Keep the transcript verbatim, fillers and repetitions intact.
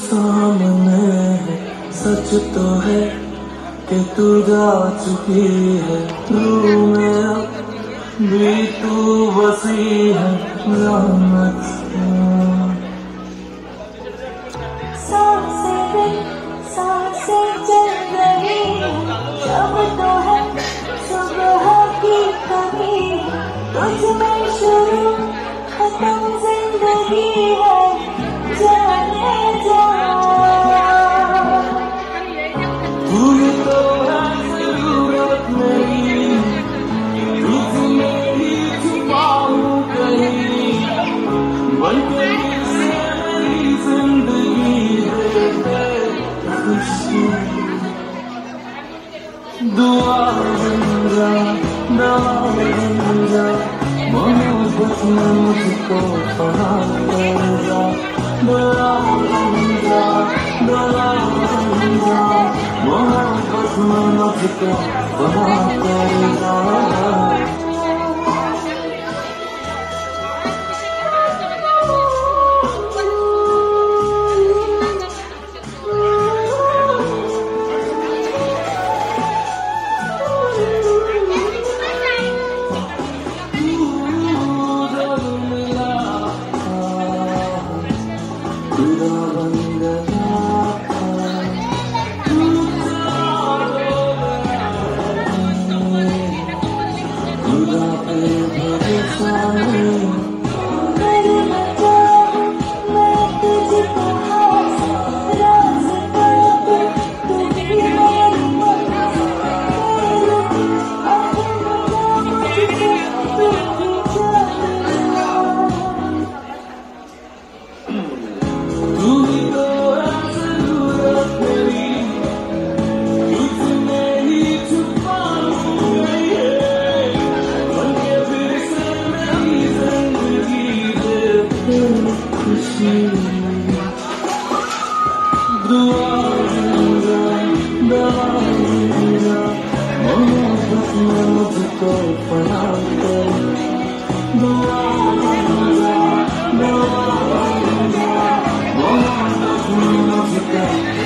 सामने है, सच तो है कि तू जा चुकी है। रूह में अब भी तू बसी है, रहमत सांसें सांसें चल रही है, जब तो है सुबह की कमी, तुझ में शुरू खत्म जिंदगी है, जाने जा। तू तो है जरूरत मेरी, तुझ में ही छुपाऊं कहीं, बन गई से मेरी जिंदगी है खुशी। दुआ बन जा, दवा बन जा, मोहब्बत में मुझको पना कर जा। दुआ बन जा, दवा बन जा, मोहब्बत में मुझको पना कर जा। दुआ बन जा, दवा बन जा, मोहब्बत में मुझको पना कर। दुआ बन जा, दवा बन जा, मोहब्बत में मुझको